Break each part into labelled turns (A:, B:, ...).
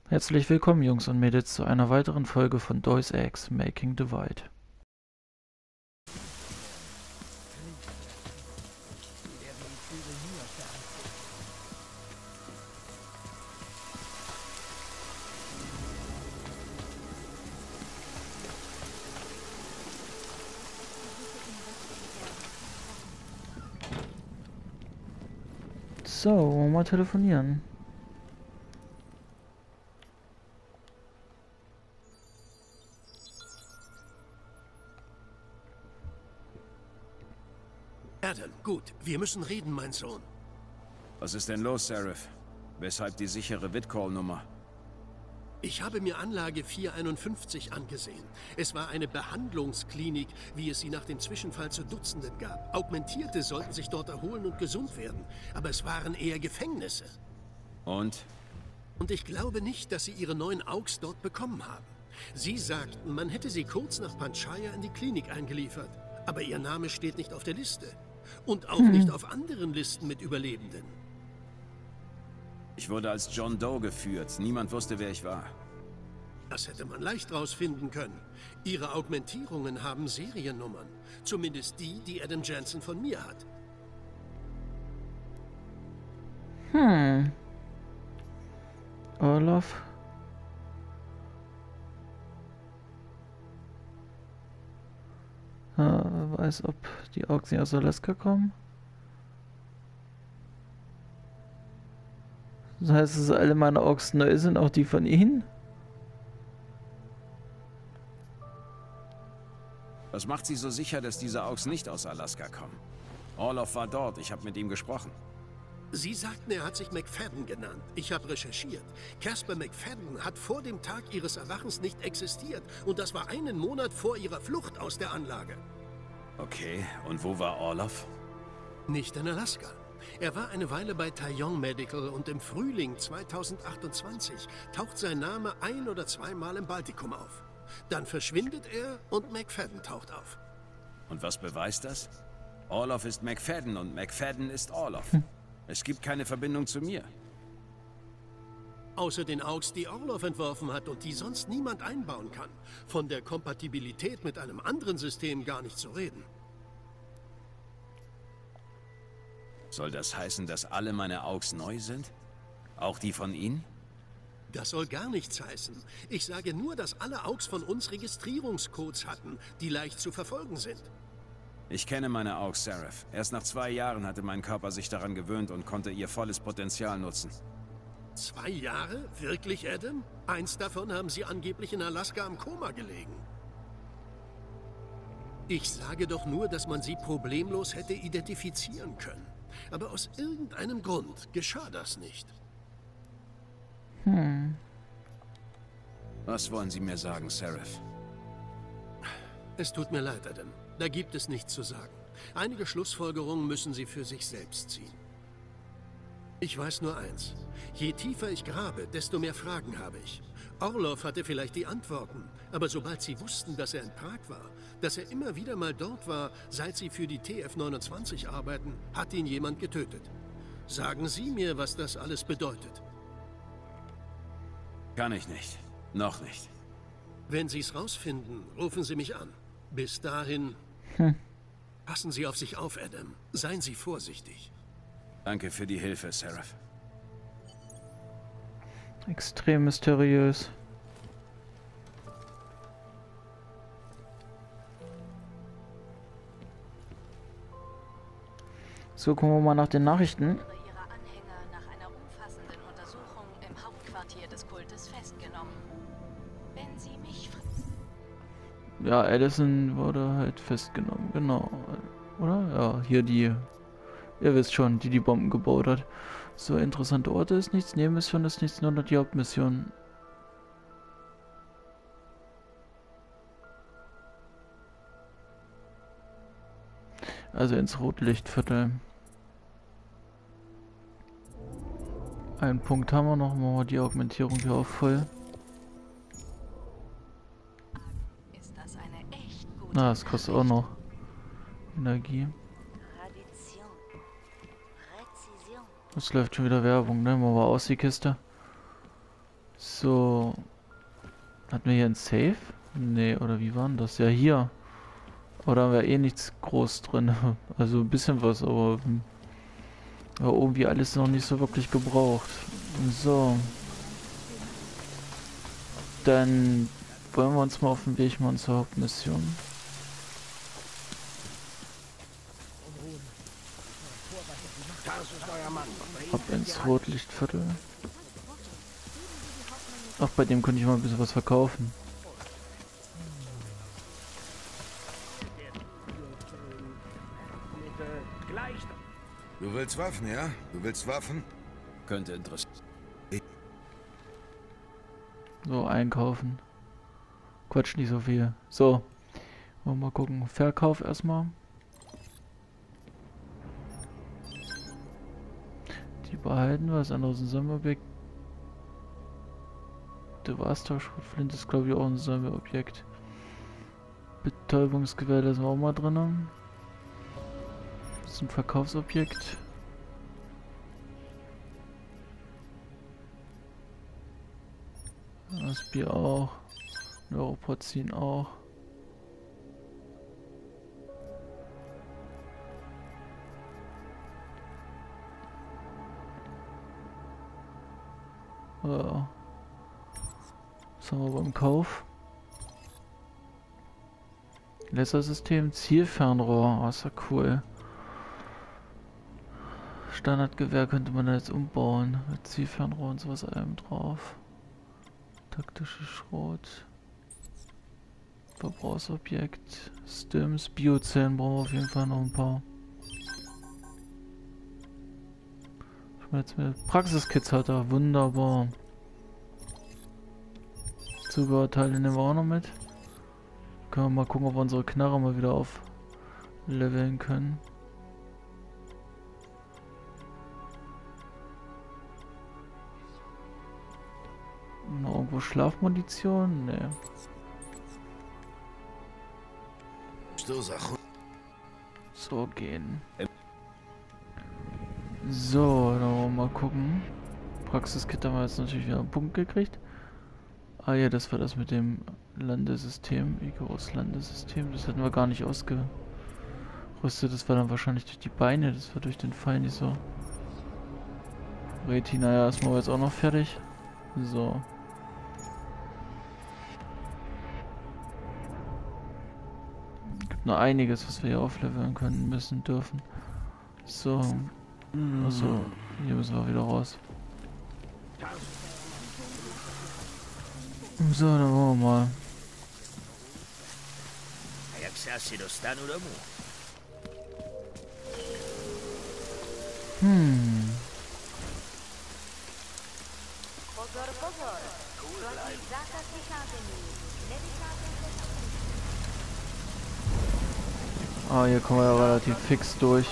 A: Herzlich willkommen, Jungs und Mädels, zu einer weiteren Folge von Deus Ex Making Divide. So, wollen wir mal telefonieren?
B: Adam, gut. Wir müssen reden, mein Sohn.
C: Was ist denn los, Seraph? Weshalb die sichere Whitcall-Nummer?
B: Ich habe mir Anlage 451 angesehen. Es war eine Behandlungsklinik, wie es sie nach dem Zwischenfall zu Dutzenden gab. Augmentierte sollten sich dort erholen und gesund werden. Aber es waren eher Gefängnisse.
C: Und?
B: Und ich glaube nicht, dass sie ihre neuen AUGs dort bekommen haben. Sie sagten, man hätte sie kurz nach Panchaya in die Klinik eingeliefert. Aber ihr Name steht nicht auf der Liste. Und auch nicht auf anderen Listen mit Überlebenden.
C: Ich wurde als John Doe geführt. Niemand wusste, wer ich war.
B: Das hätte man leicht rausfinden können. Ihre Augmentierungen haben Seriennummern. Zumindest die, die Adam Jensen von mir hat.
A: Orlov? Wer weiß, ob die Augs aus Alaska kommen? Das heißt, dass alle meine Augs neu sind, auch die von Ihnen?
C: Was macht Sie so sicher, dass diese Augs nicht aus Alaska kommen? Orlov war dort. Ich habe mit ihm gesprochen.
B: Sie sagten, er hat sich McFadden genannt. Ich habe recherchiert. Casper McFadden hat vor dem Tag ihres Erwachens nicht existiert. Und das war einen Monat vor ihrer Flucht aus der Anlage.
C: Okay, und wo war Orlov?
B: Nicht in Alaska. Er war eine Weile bei Taillon Medical und im Frühling 2028 taucht sein Name ein- oder zweimal im Baltikum auf. Dann verschwindet er und McFadden taucht auf.
C: Und was beweist das? Orlov ist McFadden und McFadden ist Orlov. Es gibt keine Verbindung zu mir.
B: Außer den AUGs, die Orlov entworfen hat und die sonst niemand einbauen kann. Von der Kompatibilität mit einem anderen System gar nicht zu reden.
C: Soll das heißen, dass alle meine Augs neu sind? Auch die von Ihnen?
B: Das soll gar nichts heißen. Ich sage nur, dass alle AUGs von uns Registrierungscodes hatten, die leicht zu verfolgen sind.
C: Ich kenne meine Augs, Seraph. Erst nach 2 Jahren hatte mein Körper sich daran gewöhnt und konnte ihr volles Potenzial nutzen.
B: 2 Jahre? Wirklich, Adam? Eins davon haben Sie angeblich in Alaska im Koma gelegen. Ich sage doch nur, dass man sie problemlos hätte identifizieren können. Aber aus irgendeinem Grund geschah das nicht.
C: Was wollen Sie mir sagen, Seraph?
B: Es tut mir leid, Adam. Da gibt es nichts zu sagen. Einige Schlussfolgerungen müssen Sie für sich selbst ziehen. Ich weiß nur eins. Je tiefer ich grabe, desto mehr Fragen habe ich. Orlov hatte vielleicht die Antworten, aber sobald Sie wussten, dass er in Prag war, dass er immer wieder mal dort war, seit Sie für die TF-29 arbeiten, hat ihn jemand getötet. Sagen Sie mir, was das alles bedeutet.
C: Kann ich nicht. Noch nicht.
B: Wenn Sie es rausfinden, rufen Sie mich an. Bis dahin, passen Sie auf sich auf, Adam. Seien Sie vorsichtig.
C: Danke für die Hilfe, Seraph.
A: Extrem mysteriös. So, gucken wir mal nach den Nachrichten.
D: Ihre Anhänger nach einer umfassenden Untersuchung im Hauptquartier des Kultes festgenommen. Wenn Sie mich
A: Ja, Allison wurde halt festgenommen, genau. Oder? Ja, hier die, ihr wisst schon, die Bomben gebaut hat. So, interessante Orte ist nichts, Nebenmission ist nichts, nur noch die Hauptmission. Also ins Rotlichtviertel. Einen Punkt haben wir noch, machen wir die Augmentierung hier auf voll.
D: ist das eine echt gute
A: Na, das kostet auch noch Energie.
D: Tradition. Präzision.
A: Es läuft schon wieder Werbung, ne? Machen wir aus die Kiste. So. So. Hatten wir hier ein Safe? Nee, oder wie war denn das? Ja, hier. Oder haben wir eh nichts groß drin? Also ein bisschen was, aber irgendwie alles noch nicht so wirklich gebraucht. So. Dann wollen wir uns mal auf den Weg machen zur Hauptmission. Ab ins Rotlichtviertel. Ach, bei dem könnte ich mal ein bisschen was verkaufen.
E: Du willst Waffen, ja? Du willst Waffen?
C: Könnte interessant.
A: So, einkaufen. Quatsch nicht so viel. So. Wollen wir mal gucken. Verkauf erstmal. Die behalten wir. Das andere ist ein Sammelobjekt. Der Austauschflinte ist, glaube ich, auch ein Sammelobjekt. Betäubungsgewehr, da sind wir auch mal drin. Das ist ein Verkaufsobjekt. Das Bier auch. Neuroporzin auch. Ja. Was haben wir beim Kauf? Lasersystem, Zielfernrohr. Oh, ist ja cool. Standardgewehr könnte man da jetzt umbauen. Mit Zielfernrohr und sowas allem drauf. Taktische Schrot. Verbrauchsobjekt. Stims, Biozellen brauchen wir auf jeden Fall noch ein paar. Jetzt mit Praxiskits hat er. Wunderbar. Zubehörteile nehmen wir auch noch mit. Können wir mal gucken, ob wir unsere Knarre mal wieder aufleveln können. Noch irgendwo Schlafmunition? Nee. So gehen. So, dann wollen wir mal gucken. Praxiskit haben wir jetzt natürlich wieder einen Punkt gekriegt. Ah ja, das war das mit dem Landesystem. Icarus Landesystem. Das hatten wir gar nicht ausgerüstet. Das war dann wahrscheinlich durch die Beine. Das war durch den Fall nicht so. Retina, ja, ist mal jetzt auch noch fertig. So. Gibt noch einiges, was wir hier aufleveln können, müssen, dürfen. So. Achso, hier müssen wir wieder raus. So, dann wollen wir mal. Ah, hier kommen wir ja relativ fix durch.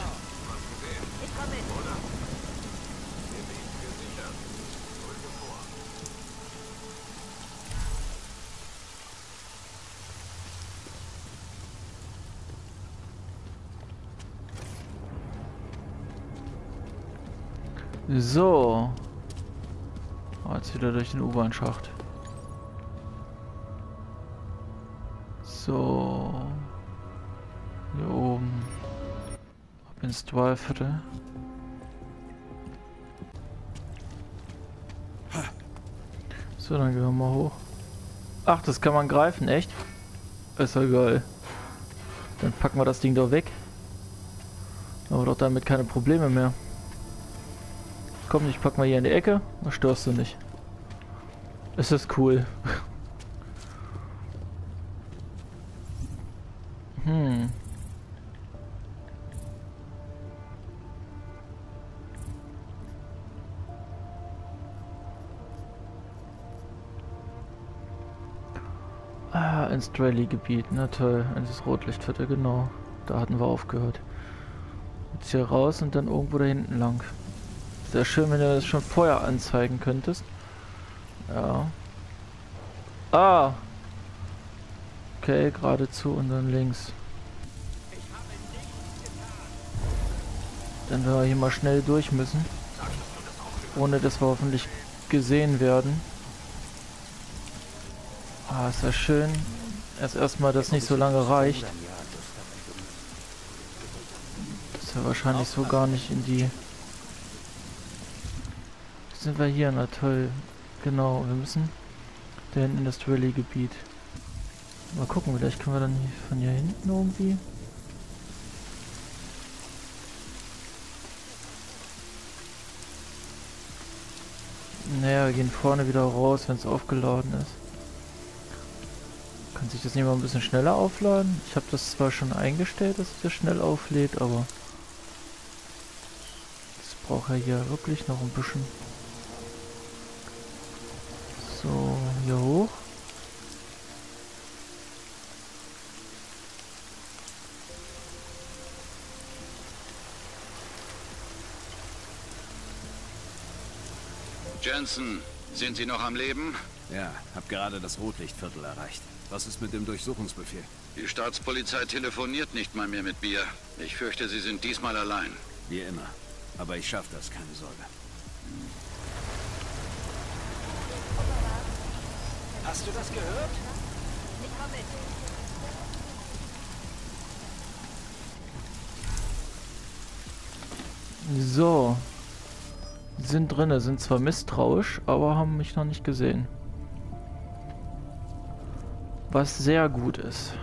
A: So. Oh, jetzt wieder durch den U-Bahn-Schacht. So. Hier oben. Ab ins Dualviertel. So, dann gehen wir mal hoch. Ach, das kann man greifen, echt? Ist ja geil. Dann packen wir das Ding doch weg. Aber doch damit keine Probleme mehr. Komm, ich pack mal hier in die Ecke, da störst du nicht. Es ist cool. Ah, ins Rally-Gebiet, na toll, ins Rotlichtviertel, genau. Da hatten wir aufgehört. Jetzt hier raus und dann irgendwo da hinten lang. Sehr schön, wenn du das schon vorher anzeigen könntest. Ja. Ah! Okay, geradezu und dann links. Dann werden wir hier mal schnell durch müssen. Ohne dass wir hoffentlich gesehen werden. Ah, ist ja schön. Erstmal, dass nicht so lange reicht. Das ja wahrscheinlich so gar nicht in die... Sind wir hier? Na toll. Genau, wir müssen da hinten in das Rallye-Gebiet. Mal gucken, vielleicht können wir dann von hier hinten irgendwie... Naja, wir gehen vorne wieder raus, wenn es aufgeladen ist. Kann sich das nicht mal ein bisschen schneller aufladen? Ich habe das zwar schon eingestellt, dass es das schnell auflädt, aber... Das braucht ja hier wirklich noch ein bisschen. So, hier hoch.
F: Jensen, sind Sie noch am Leben?
C: Ja, hab gerade das Rotlichtviertel erreicht. Was ist mit dem Durchsuchungsbefehl?
F: Die Staatspolizei telefoniert nicht mal mehr mit mir. Ich fürchte, Sie sind diesmal allein.
C: Wie immer. Aber ich schaff das, keine Sorge.
G: Hast du das gehört?
A: So. Die sind drinne, sind zwar misstrauisch, aber haben mich noch nicht gesehen. Was sehr gut ist.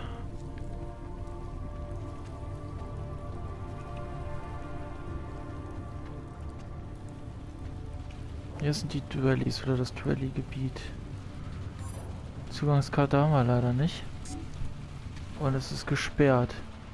A: Hier sind die Duellis oder das Duelli-Gebiet. Zugangskarte haben wir leider nicht. Und es ist gesperrt.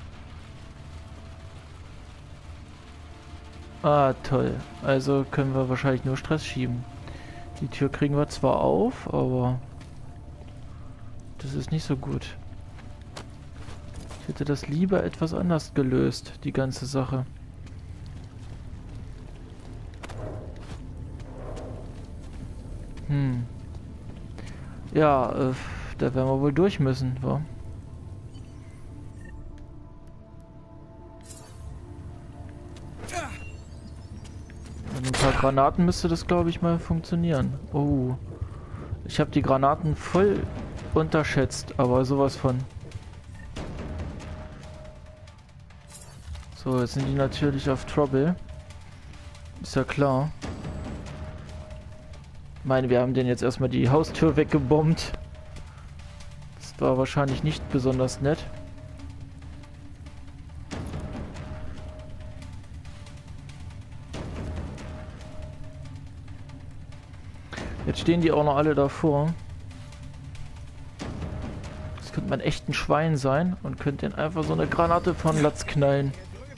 A: Ah, toll. Also können wir wahrscheinlich nur Stress schieben. Die Tür kriegen wir zwar auf, aber das ist nicht so gut. Ich hätte das lieber etwas anders gelöst, die ganze Sache. Ja, da werden wir wohl durch müssen, wa? Mit ein paar Granaten müsste das, glaube ich, mal funktionieren. Oh. Ich habe die Granaten voll unterschätzt, aber sowas von. So, jetzt sind die natürlich auf Trouble. Ist ja klar. Ich meine, wir haben den jetzt erstmal die Haustür weggebombt. Das war wahrscheinlich nicht besonders nett. Jetzt stehen die auch noch alle davor. Das könnte man echt ein Schwein sein und könnte den einfach so eine Granate von Latz knallen.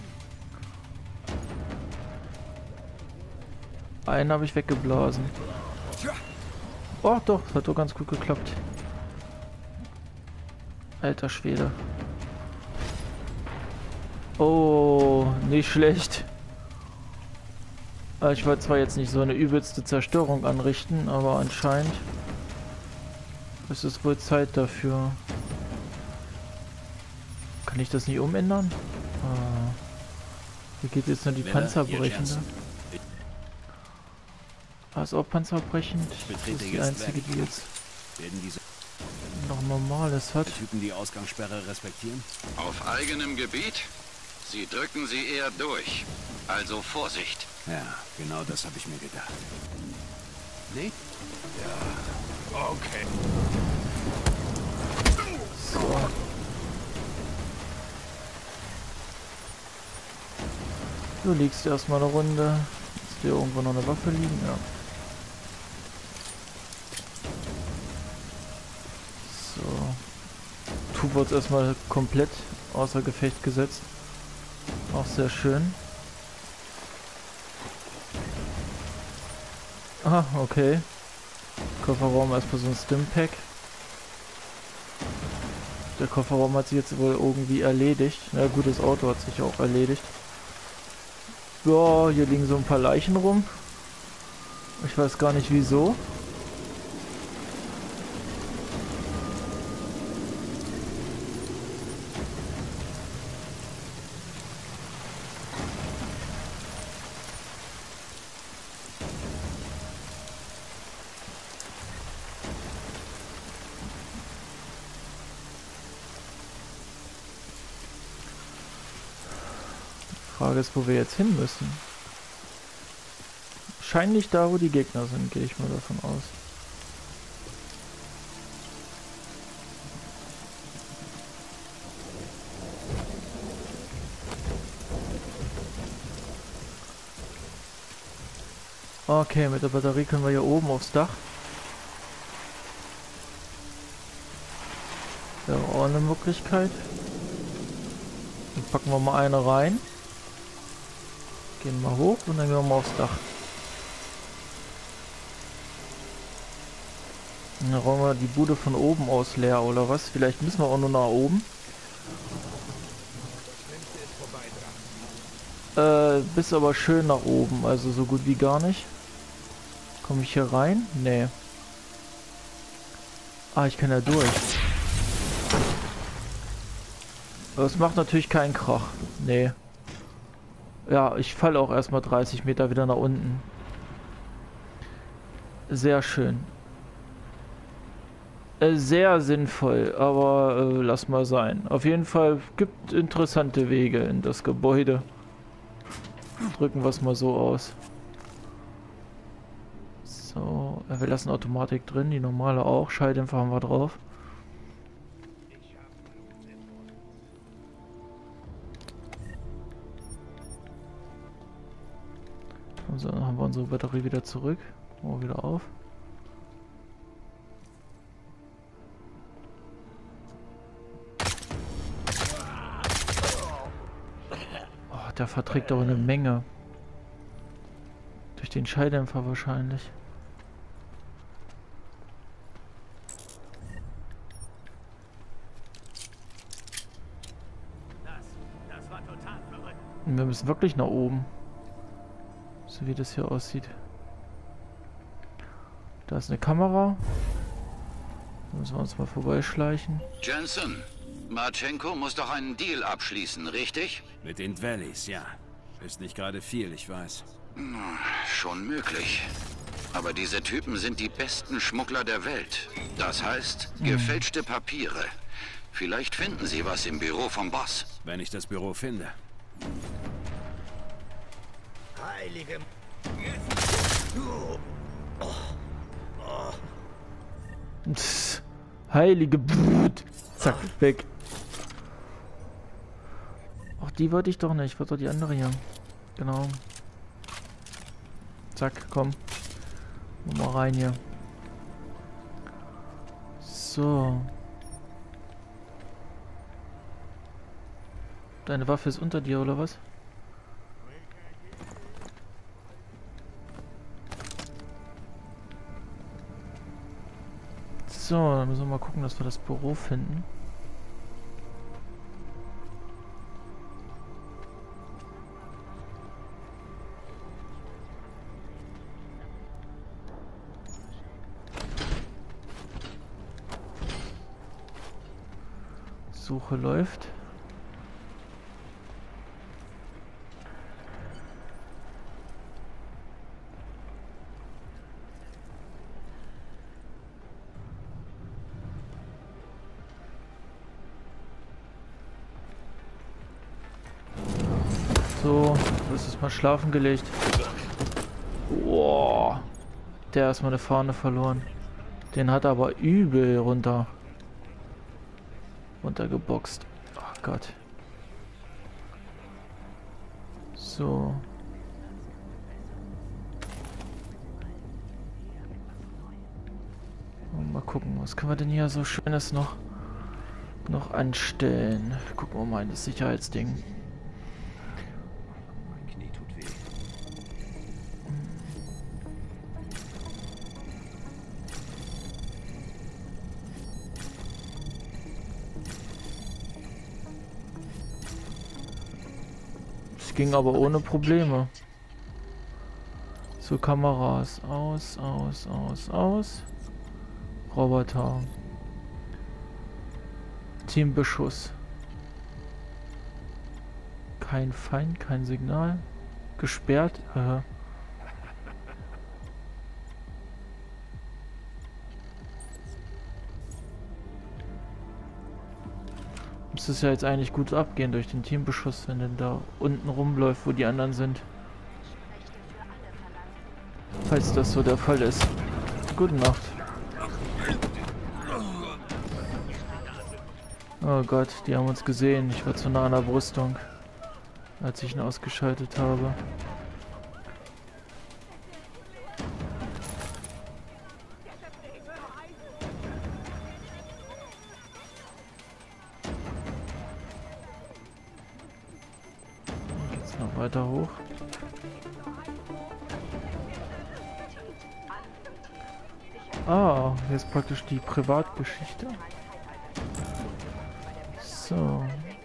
A: Einen habe ich weggeblasen. Oh doch, das hat doch ganz gut geklappt. Alter Schwede. Oh, nicht schlecht. Ich wollte zwar jetzt nicht so eine übelste Zerstörung anrichten, aber anscheinend ist es wohl Zeit dafür. Kann ich das nicht umändern? Ah. Hier geht jetzt nur die Panzerbrechende. Ah, ist auch panzerbrechend. Das ist die einzige, die jetzt noch Normales hat.
C: Die Typen die Ausgangssperre respektieren?
F: Auf eigenem Gebiet? Sie drücken sie eher durch. Also Vorsicht.
C: Ja, genau das habe ich mir gedacht. Nee?
E: Ja, okay.
A: So. Du liegst erstmal eine Runde. Ist hier irgendwo noch eine Waffe liegen? Ja. So. Tu wird erstmal komplett außer Gefecht gesetzt. Auch sehr schön. Ah, okay. Kofferraum erstmal so ein Stimpack. Der Kofferraum hat sich jetzt wohl irgendwie erledigt. Na gut, das Auto hat sich auch erledigt. Ja, hier liegen so ein paar Leichen rum. Ich weiß gar nicht wieso. Frage ist, wo wir jetzt hin müssen. Wahrscheinlich da, wo die Gegner sind, gehe ich mal davon aus. Okay, mit der Batterie können wir hier oben aufs Dach. Wäre auch eine Möglichkeit. Dann packen wir mal eine rein. Gehen mal hoch und dann gehen wir mal aufs Dach. Und dann räumen wir die Bude von oben aus leer, oder was? Vielleicht müssen wir auch nur nach oben. Bis aber schön nach oben, also so gut wie gar nicht. Komme ich hier rein? Nee. Ah, ich kann ja durch. Aber es macht natürlich keinen Krach. Nee. Ja, ich falle auch erstmal 30 Meter wieder nach unten. Sehr schön. Sehr sinnvoll, aber lass mal sein. Auf jeden Fall gibt interessante Wege in das Gebäude. Drücken wir es mal so aus. So, wir lassen Automatik drin, die normale auch. Schalldämpfer haben wir drauf. So, dann haben wir unsere Batterie wieder zurück. Machen wir wieder auf. Oh, der verträgt aber eine Menge. Durch den Schalldämpfer wahrscheinlich.
G: Das war total verrückt.
A: Und wir müssen wirklich nach oben. So wie das hier aussieht. Da ist eine Kamera. Da müssen wir uns mal vorbeischleichen.
F: Jensen, Marchenko muss doch einen Deal abschließen, richtig?
C: Mit den Dwellys, ja. Ist nicht gerade viel, ich weiß.
F: Schon möglich. Aber diese Typen sind die besten Schmuggler der Welt. Das heißt, gefälschte Papiere. Vielleicht finden sie was im Büro vom Boss.
C: Wenn ich das Büro finde.
G: Heilige...
A: Psst. Heilige Blut. Zack, weg. Ach, die wollte ich doch nicht. Ich wollte doch die andere hier. Genau. Zack, komm. Mal rein hier. So. Deine Waffe ist unter dir, oder was? So, dann müssen wir mal gucken, dass wir das Büro finden. Suche läuft. So, das ist mal schlafen gelegt. Boah, der ist mal eine Fahne verloren. Den hat er aber übel runtergeboxt. Oh Gott. So. Mal gucken, was können wir denn hier so Schönes noch anstellen? Gucken wir mal in das Sicherheitsding. Ging aber ohne Probleme. So, Kameras. Aus. Roboter. Teambeschuss. Kein Feind, kein Signal. Gesperrt. Müsste es ja jetzt eigentlich gut abgehen durch den Teambeschuss, wenn denn da unten rumläuft, wo die anderen sind. Falls das so der Fall ist. Gute Nacht. Oh Gott, die haben uns gesehen. Ich war zu nah an der Brüstung, als ich ihn ausgeschaltet habe. Dann geht's noch weiter hoch. Ah, hier ist praktisch die Privatgeschichte. So.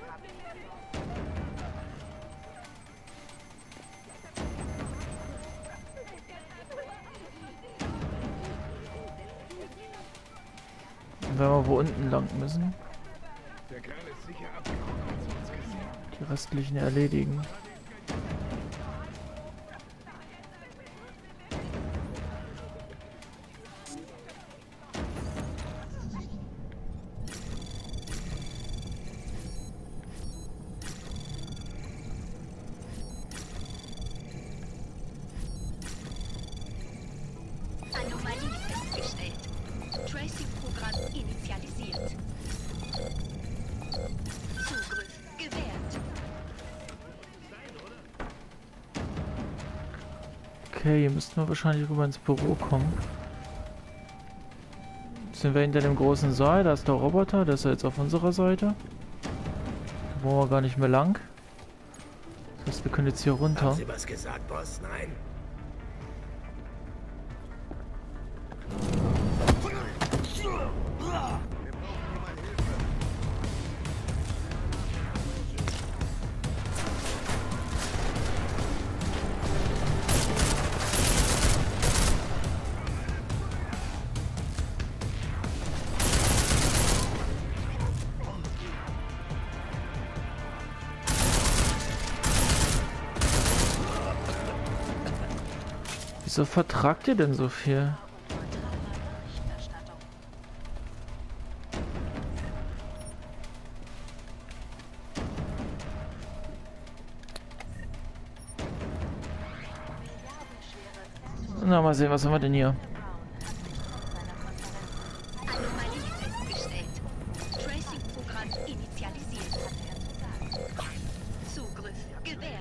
A: Wenn wir wo unten lang müssen. Die restlichen erledigen.
H: Anomalie festgestellt. Tracing-Programm initialisiert. Zugriff gewährt.
A: Okay, hier müssten wir wahrscheinlich rüber ins Büro kommen. Sind wir hinter dem großen Saal? Da ist der Roboter, der ist ja jetzt auf unserer Seite. Da wollen wir gar nicht mehr lang. Das heißt, wir können jetzt hier runter.
G: Haben Sie was gesagt, Boss? Nein.
A: Wieso vertragt ihr denn so viel? Na, mal sehen, was haben wir denn hier?
H: Anomalie festgestellt. Tracing-Programm initialisiert. Zugriff gewährt.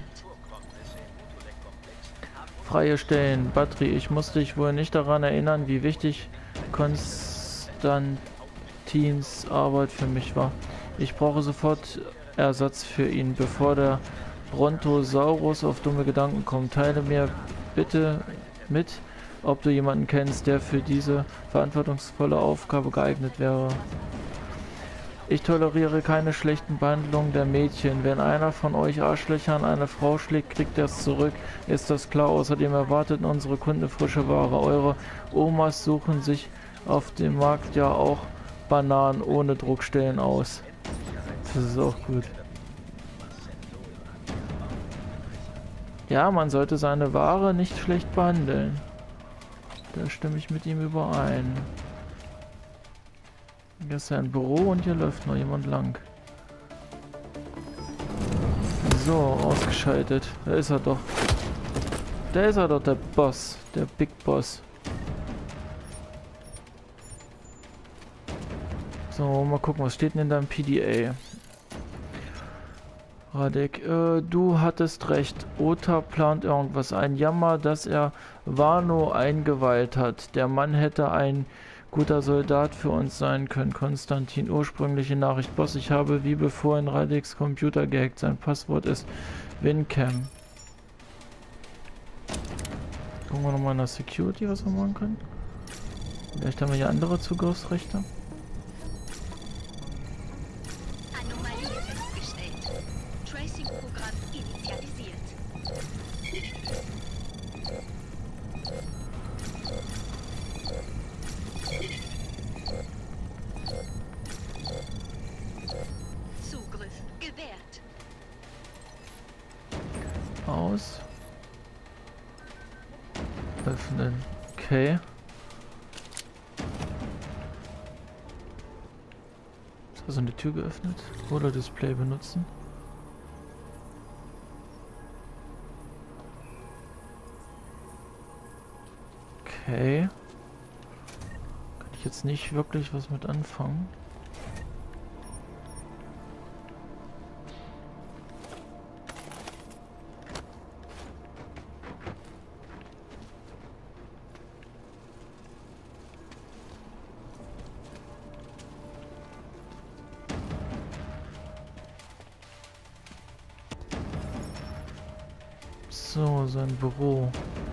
A: Freie Stellen, Batterie. Ich muss dich wohl nicht daran erinnern, wie wichtig Konstantins Arbeit für mich war. Ich brauche sofort Ersatz für ihn, bevor der Brontosaurus auf dumme Gedanken kommt. Teile mir bitte mit, ob du jemanden kennst, der für diese verantwortungsvolle Aufgabe geeignet wäre. Ich toleriere keine schlechten Behandlungen der Mädchen. Wenn einer von euch Arschlöchern eine Frau schlägt, kriegt er es zurück. Ist das klar? Außerdem erwarteten unsere Kunden frische Ware. Eure Omas suchen sich auf dem Markt ja auch Bananen ohne Druckstellen aus. Das ist auch gut. Ja, man sollte seine Ware nicht schlecht behandeln. Da stimme ich mit ihm überein. Hier ist ja ein Büro und hier läuft noch jemand lang. So, ausgeschaltet. Da ist er doch. Da ist er doch, der Boss. Der Big Boss. So, mal gucken, was steht denn in deinem PDA? Radek, du hattest recht. Ota plant irgendwas. Ein Jammer, dass er Wano eingeweiht hat. Der Mann hätte ein guter Soldat für uns sein können. Konstantin, ursprüngliche Nachricht. Boss, ich habe wie befohlen Radeks Computer gehackt. Sein Passwort ist Wincam. Gucken wir nochmal nach Security, was wir machen können. Vielleicht haben wir hier andere Zugriffsrechte.
H: Anomalie festgestellt. Tracing-Programm initialisiert. Zugriff gewährt.
A: Aus. Öffnen. Okay. Also eine Tür geöffnet. Oder Display benutzen. Okay. Kann ich jetzt nicht wirklich was mit anfangen. So, sein Büro.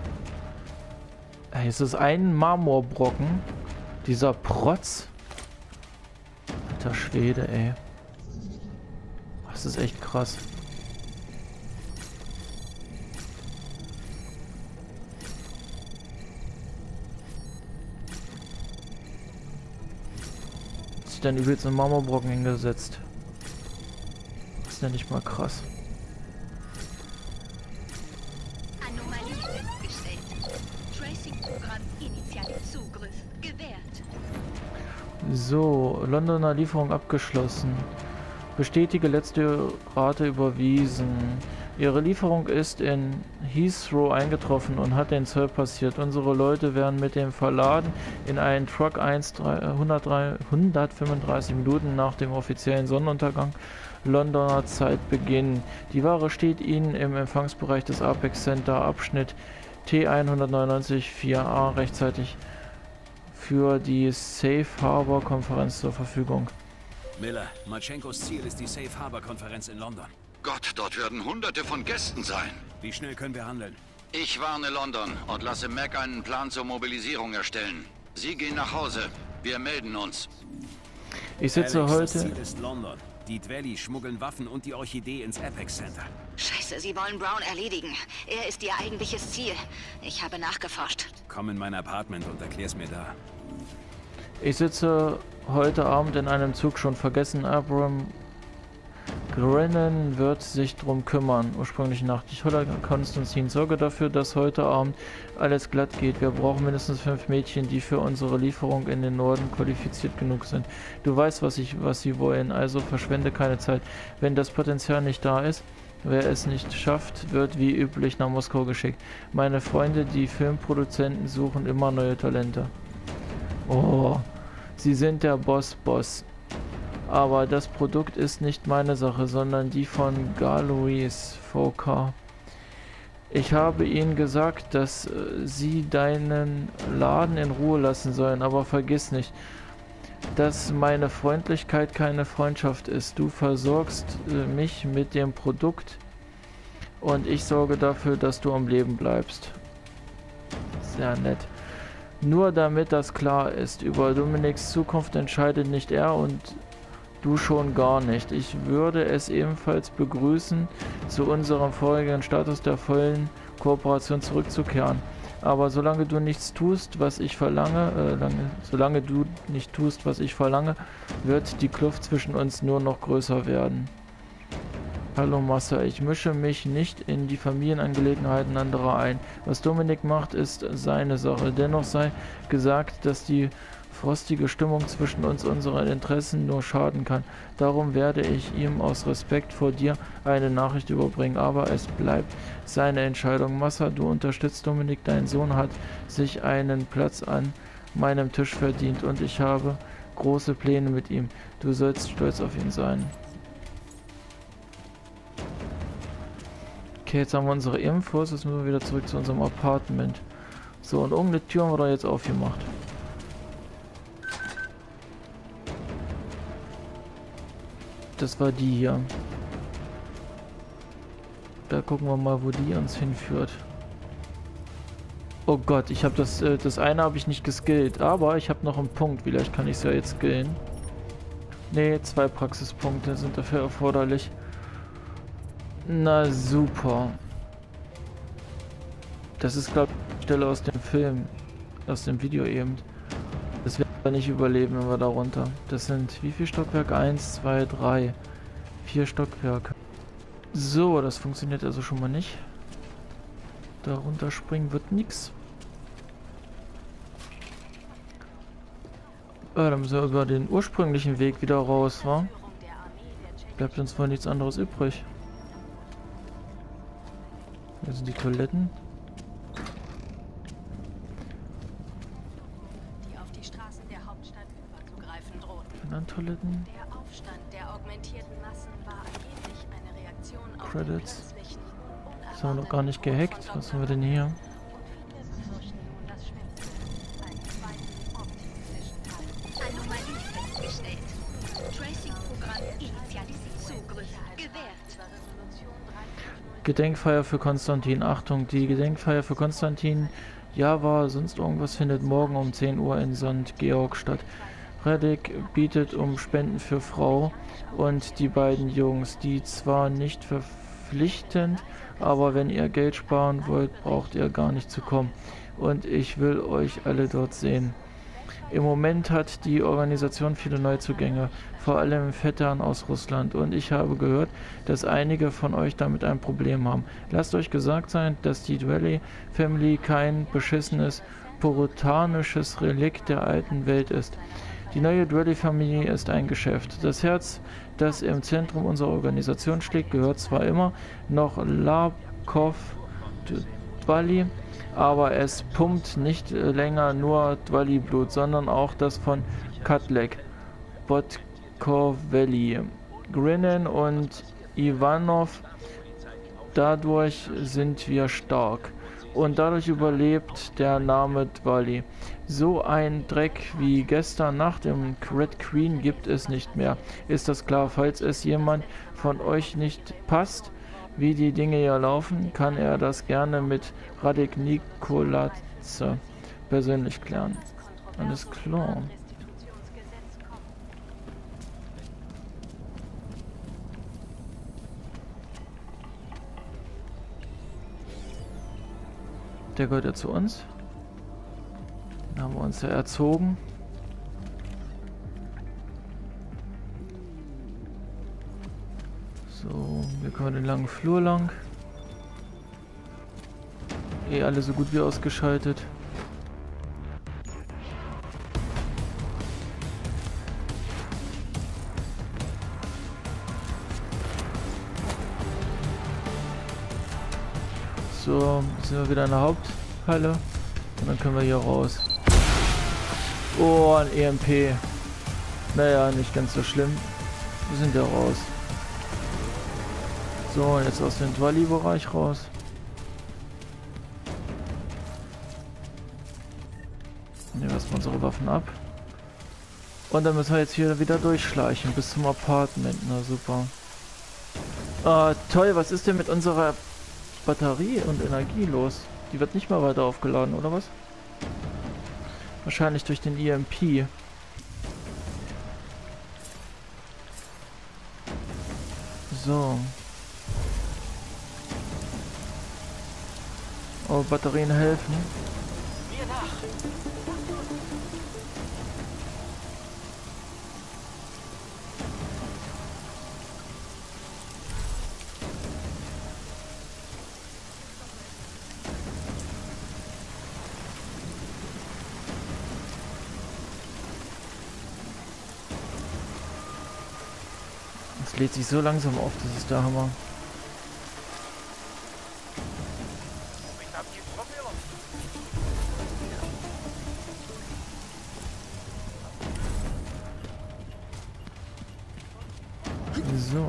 A: Ey, es ist ein Marmorbrocken. Dieser Protz. Alter Schwede, ey. Das ist echt krass. Hat sich dann übelst einen Marmorbrocken hingesetzt. Das ist ja nicht mal krass. So, Londoner Lieferung abgeschlossen. Bestätige letzte Rate überwiesen. Ihre Lieferung ist in Heathrow eingetroffen und hat den Zoll passiert. Unsere Leute werden mit dem Verladen in einen Truck 135 Minuten nach dem offiziellen Sonnenuntergang Londoner Zeit beginnen. Die Ware steht Ihnen im Empfangsbereich des Apex Center Abschnitt T199 4a rechtzeitig für die Safe Harbor Konferenz zur Verfügung.
C: Miller, Marchenkos Ziel ist die Safe Harbor Konferenz in London.
F: Gott, dort werden Hunderte von Gästen sein.
C: Wie schnell können wir handeln?
F: Ich warne London und lasse Mac einen Plan zur Mobilisierung erstellen. Sie gehen nach Hause. Wir melden uns.
A: Ich sitze
C: Alex,
A: heute...
C: Das Ziel ist London. Die Dwelly schmuggeln Waffen und die Orchidee ins Apex Center.
H: Scheiße, sie wollen Brown erledigen. Er ist ihr eigentliches Ziel. Ich habe nachgeforscht.
C: Komm in mein Apartment und erklär's mir da.
A: Ich sitze heute Abend in einem Zug, schon vergessen. Abram Grennan wird sich drum kümmern. Ursprüngliche Nachricht. Konstantin, sorge dafür, dass heute Abend alles glatt geht. Wir brauchen mindestens 5 Mädchen, die für unsere Lieferung in den Norden qualifiziert genug sind. Du weißt, was sie wollen, also verschwende keine Zeit. Wenn das Potenzial nicht da ist, wer es nicht schafft, wird wie üblich nach Moskau geschickt. Meine Freunde, die Filmproduzenten, suchen immer neue Talente. Oh, sie sind der Boss. Aber das Produkt ist nicht meine Sache, sondern die von Galois VK. Ich habe ihnen gesagt, dass sie deinen Laden in Ruhe lassen sollen, aber vergiss nicht, dass meine Freundlichkeit keine Freundschaft ist. Du versorgst mich mit dem Produkt und ich sorge dafür, dass du am Leben bleibst. Sehr nett. Nur damit das klar ist, über Dominiks Zukunft entscheidet nicht er und du schon gar nicht. Ich würde es ebenfalls begrüßen, zu unserem vorigen Status der vollen Kooperation zurückzukehren. Aber solange du nichts tust, was ich verlange, wird die Kluft zwischen uns nur noch größer werden. Hallo Massa, ich mische mich nicht in die Familienangelegenheiten anderer ein. Was Dominik macht, ist seine Sache. Dennoch sei gesagt, dass die frostige Stimmung zwischen uns unseren Interessen nur schaden kann. Darum werde ich ihm aus Respekt vor dir eine Nachricht überbringen. Aber es bleibt seine Entscheidung. Massa, du unterstützt Dominik. Dein Sohn hat sich einen Platz an meinem Tisch verdient und ich habe große Pläne mit ihm. Du sollst stolz auf ihn sein. Okay, jetzt haben wir unsere Infos. Jetzt müssen wir wieder zurück zu unserem Apartment. So, und irgendeine Tür haben wir da jetzt aufgemacht. Das war die hier. Da gucken wir mal, wo die uns hinführt. Oh Gott, ich habe das eine habe ich nicht geskillt, aber ich habe noch einen Punkt. Vielleicht kann ich es ja jetzt skillen. Ne, 2 Praxispunkte sind dafür erforderlich. Na super. Das ist, glaube ich, die Stelle aus dem Film. Aus dem Video eben. Das werden wir nicht überleben, wenn wir da runter. Das sind wie viel Stockwerke? 1, 2, 3. 4 Stockwerke. So, das funktioniert also schon mal nicht. Da runterspringen wird nichts. Dann müssen wir über den ursprünglichen Weg wieder raus, wa? Bleibt uns wohl nichts anderes übrig. Hier sind die Toiletten.
D: Die auf die Straßen der Hauptstadt überzugreifen drohten.
A: Anderen Toiletten.
D: Der Aufstand der augmentierten Massen war angeblich eine Reaktion auf
A: Credits.
D: den plötzlichen,
A: Das haben wir noch gar nicht gehackt. Was haben wir denn hier?
D: und viele befürchten nun das Schlimmste. Einen zweiten optimistischen Tag.
H: Anomalie festgestellt. Tracing-Programm initialisiert. Zugriff gewährt.
A: Gedenkfeier für Konstantin. Achtung, die Gedenkfeier für Konstantin, Java, sonst irgendwas findet morgen um 10 Uhr in St. Georg statt. Reddick bietet um Spenden für Frau und die beiden Jungs, die zwar nicht verpflichtend, aber wenn ihr Geld sparen wollt, braucht ihr gar nicht zu kommen. Und ich will euch alle dort sehen. Im Moment hat die Organisation viele Neuzugänge, vor allem Vettern aus Russland, und ich habe gehört, dass einige von euch damit ein Problem haben. Lasst euch gesagt sein, dass die Dwelly Family kein beschissenes, puritanisches Relikt der alten Welt ist. Die neue Dwelly Family ist ein Geschäft. Das Herz, das im Zentrum unserer Organisation schlägt, gehört zwar immer noch Labkov Dwelly, aber es pumpt nicht länger nur Dwelly-Blut, sondern auch das von Katlek, Botkovelli, Grinnen und Ivanov. Dadurch sind wir stark. Und dadurch überlebt der Name Dwelly. So ein Dreck wie gestern Nacht im Red Queen gibt es nicht mehr. Ist das klar? Falls es jemand von euch nicht passt, wie die Dinge hier laufen, kann er das gerne mit Radek Nikolatze persönlich klären. Alles klar. Der gehört ja zu uns. Den haben wir uns ja erzogen. So, wir können den langen Flur lang. Alle so gut wie ausgeschaltet. So, jetzt sind wir wieder in der Haupthalle. Und dann können wir hier raus. Oh, ein EMP. Naja, nicht ganz so schlimm. Wir sind ja raus. So, jetzt aus dem Dwelly-Bereich raus. Nehmen wir erstmal unsere Waffen ab. Und dann müssen wir jetzt hier wieder durchschleichen bis zum Apartment. Na super. Toll, was ist denn mit unserer Batterie und Energie los? Die wird nicht mehr weiter aufgeladen, oder was? Wahrscheinlich durch den EMP. So. Oh, Batterien helfen.
G: Mir nach.
A: Es lädt sich so langsam auf, das ist der Hammer. So.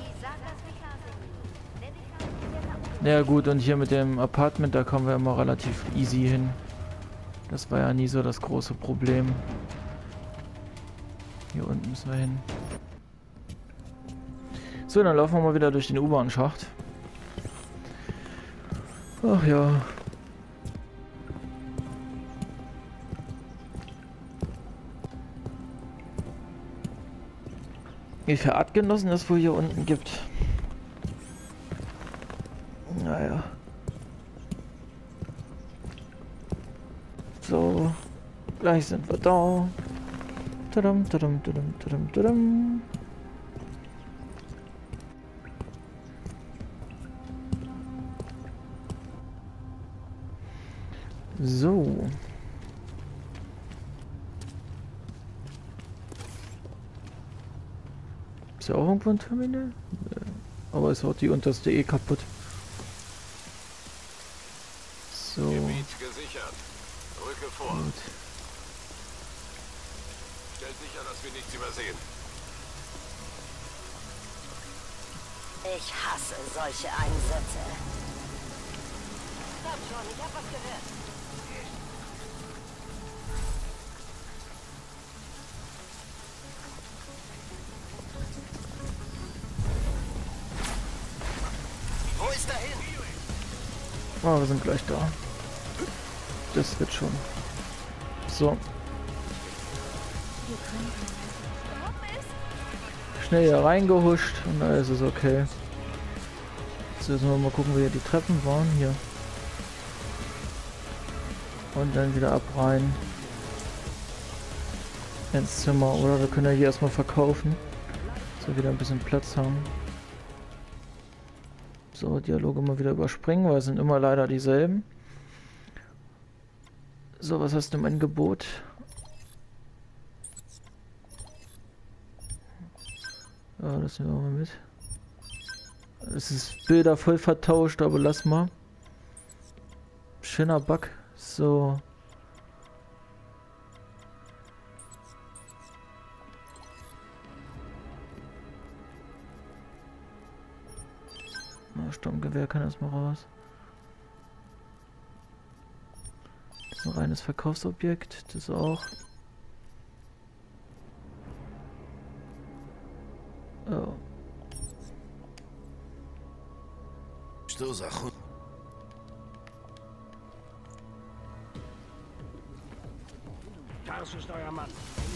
A: Ja gut, und hier mit dem Apartment, da kommen wir immer relativ easy hin. Das war ja nie so das große Problem. Hier unten müssen wir hin. So, dann laufen wir mal wieder durch den U-Bahn-Schacht. Ach ja. Wie viel Artgenossen es wohl hier unten gibt. Naja. So. Gleich sind wir da. Tadam, tadam, tadam, tadam, tadam. So. hier auch irgendwo ein Terminal? Nee. Aber ist auch die unterste eh kaputt. So.
I: Gebiet gesichert. Rücke vor.
A: Gut.
I: Stellt sicher, dass wir nichts übersehen.
J: Ich hasse solche Einsätze.
D: Komm schon, ich hab was gehört.
G: Wo ist er hin?
A: Oh, wir sind gleich da. Das wird schon. So. Schnell hier reingehuscht und dann ist es okay. Jetzt müssen wir mal gucken, wie hier die Treppen waren. Hier. Und dann wieder ab rein. Ins Zimmer. Oder wir können ja hier erstmal verkaufen. Dass wir wieder ein bisschen Platz haben. So, Dialoge mal wieder überspringen, weil es sind immer leider dieselben. So, was hast du im Angebot? Ja, das nehmen wir mal mit. Es ist Bilder voll vertauscht, aber lass mal. Schöner Bug. So. Sturmgewehr kann erstmal raus. Das ist ein reines Verkaufsobjekt, das auch. Oh.
E: Что за хуй?
G: Tarsus ist euer Mann.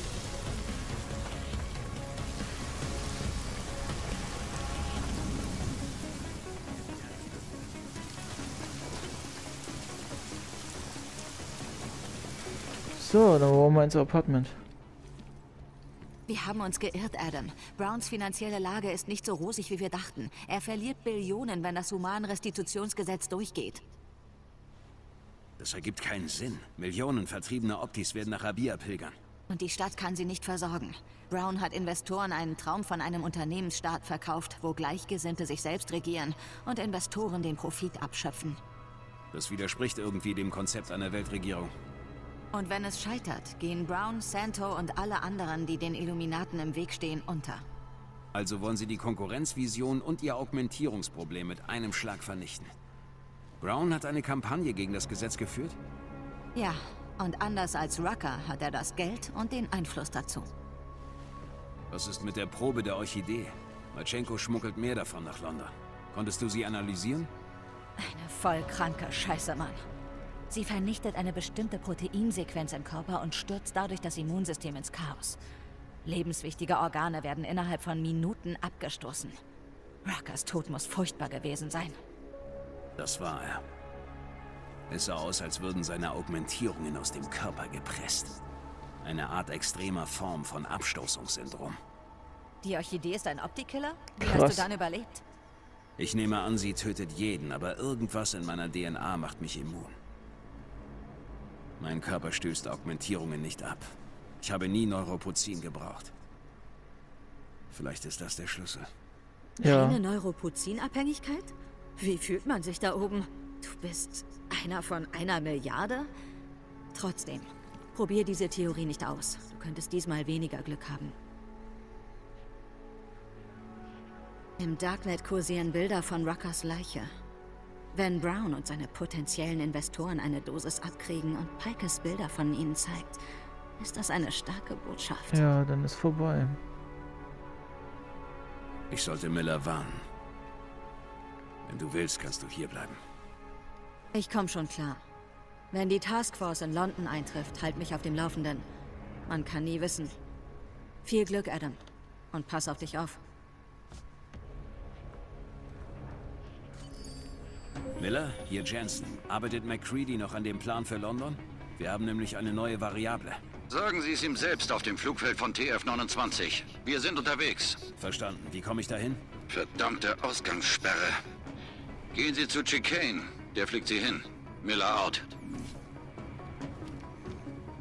A: So, dann wollen wir ins Apartment.
H: Wir haben uns geirrt, Adam. Browns finanzielle Lage ist nicht so rosig, wie wir dachten. Er verliert Billionen, wenn das Humanrestitutionsgesetz durchgeht.
C: Das ergibt keinen Sinn. Millionen vertriebener Optis werden nach Rabia pilgern.
H: Und die Stadt kann sie nicht versorgen. Brown hat Investoren einen Traum von einem Unternehmensstaat verkauft, wo Gleichgesinnte sich selbst regieren und Investoren den Profit abschöpfen.
C: Das widerspricht irgendwie dem Konzept einer Weltregierung.
H: Und wenn es scheitert, gehen Brown, Santo und alle anderen, die den Illuminaten im Weg stehen, unter.
C: Also wollen sie die Konkurrenzvision und ihr Augmentierungsproblem mit einem Schlag vernichten. Brown hat eine Kampagne gegen das Gesetz geführt?
H: Ja, und anders als Rucker hat er das Geld und den Einfluss dazu.
C: Was ist mit der Probe der Orchidee? Matschenko schmuggelt mehr davon nach London. Konntest du sie analysieren?
H: Eine voll kranke Scheiße, Mann. Sie vernichtet eine bestimmte Proteinsequenz im Körper und stürzt dadurch das Immunsystem ins Chaos. Lebenswichtige Organe werden innerhalb von Minuten abgestoßen. Ruckers Tod muss furchtbar gewesen sein.
C: Das war er. Es sah aus, als würden seine Augmentierungen aus dem Körper gepresst. Eine Art extremer Form von Abstoßungssyndrom.
H: Die Orchidee ist ein Optikiller? Wie
A: Krass.
H: hast du dann überlebt?
C: Ich nehme an, sie tötet jeden, aber irgendwas in meiner DNA macht mich immun. Mein Körper stößt Augmentierungen nicht ab. Ich habe nie Neuropozin gebraucht. Vielleicht ist das der Schlüssel.
A: Ja.
H: Keine Neuropozin-Abhängigkeit? Wie fühlt man sich da oben? Du bist einer von 1 Milliarde? Trotzdem, probier diese Theorie nicht aus. Du könntest diesmal weniger Glück haben. Im Darknet kursieren Bilder von Ruckers Leiche. Wenn Brown und seine potenziellen Investoren eine Dosis abkriegen und Pikes Bilder von ihnen zeigt, ist das eine starke Botschaft.
A: Ja, dann ist vorbei.
C: Ich sollte Miller warnen. Wenn du willst, kannst du hier bleiben.
H: Ich komm schon klar. Wenn die Taskforce in London eintrifft, halt mich auf dem Laufenden. Man kann nie wissen. Viel Glück, Adam. Und pass auf dich auf.
C: Miller, hier Jensen. Arbeitet McCready noch an dem Plan für London? Wir haben nämlich eine neue Variable.
F: Sagen Sie es ihm selbst auf dem Flugfeld von TF-29. Wir sind unterwegs.
C: Verstanden. Wie komme ich dahin?
F: Verdammte Ausgangssperre. Gehen Sie zu Chicane. Der fliegt Sie hin. Miller out.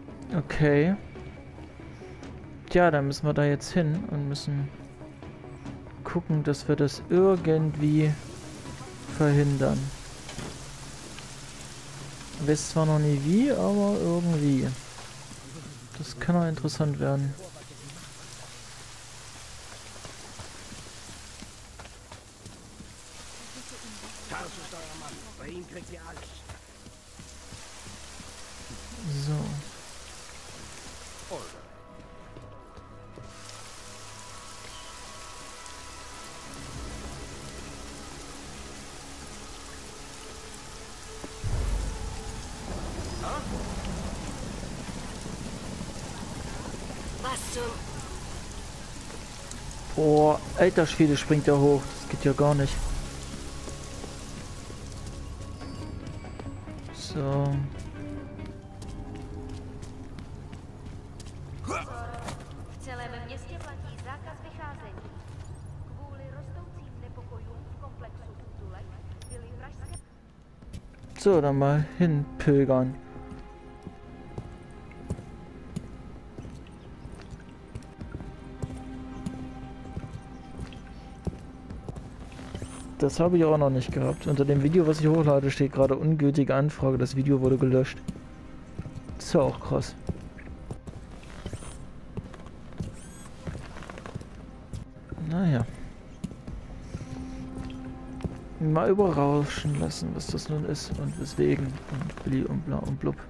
A: Okay. Tja, dann müssen wir da jetzt hin und müssen gucken, dass wir das irgendwie verhindern. Ich weiß zwar noch nie wie, aber irgendwie. Das kann auch interessant werden.
G: Tarsus ist euer Mann. Bei ihm kriegt ihr alles.
A: So.
J: Was zum...
A: Boah, alter Schwede, springt er hoch. Das geht ja gar nicht. So.
K: V celém městě platí zákaz vycházení. Kvůli rostoucím nepokojům v komplexu Tulek byly vražské...
A: So, dann mal hinpilgern. Das habe ich auch noch nicht gehabt. Unter dem Video, was ich hochlade, steht gerade ungültige Anfrage. Das Video wurde gelöscht. Das ist ja auch krass. Naja. Mal überraschen lassen, was das nun ist und weswegen und Billy und bla und blub.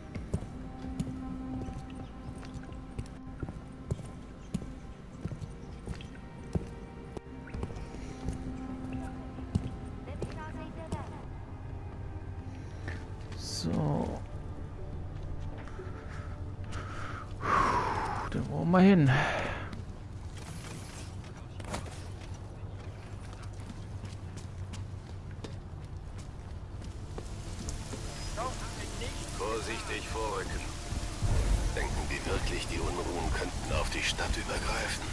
A: So. Da wollen wir hin.
I: Vorsichtig vorrücken. Denken die wirklich, die Unruhen könnten auf die Stadt übergreifen?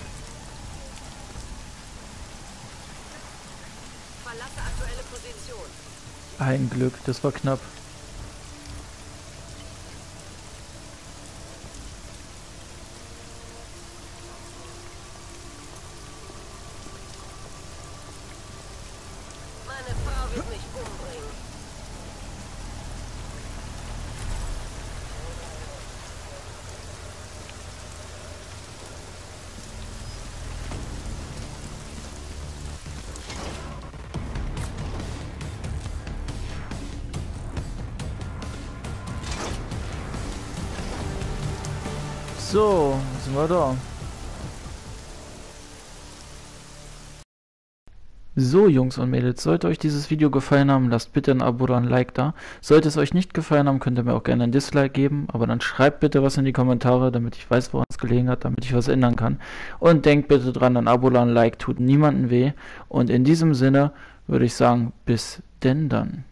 J: Verlasse aktuelle Position.
A: Ein Glück, das war knapp.
J: Meine Frau wird mich umbringen.
A: So, sind wir da. So, Jungs und Mädels, sollte euch dieses Video gefallen haben, lasst bitte ein Abo oder ein Like da. Sollte es euch nicht gefallen haben, könnt ihr mir auch gerne ein Dislike geben, aber dann schreibt bitte was in die Kommentare, damit ich weiß, woran es gelegen hat, damit ich was ändern kann. Und denkt bitte dran, ein Abo oder ein Like tut niemandem weh. Und in diesem Sinne würde ich sagen, bis denn dann.